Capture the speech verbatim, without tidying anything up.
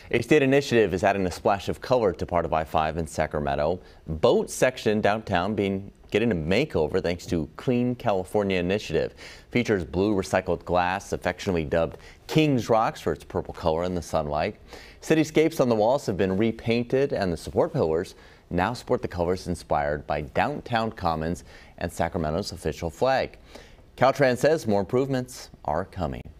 A state initiative is adding a splash of color to part of I five in Sacramento. Boat section downtown being getting a makeover thanks to Clean California initiative. Features blue recycled glass, affectionately dubbed King's Rocks for its purple color in the sunlight. Cityscapes on the walls have been repainted, and the support pillars now sport the colors inspired by Downtown Commons and Sacramento's official flag. Caltrans says more improvements are coming.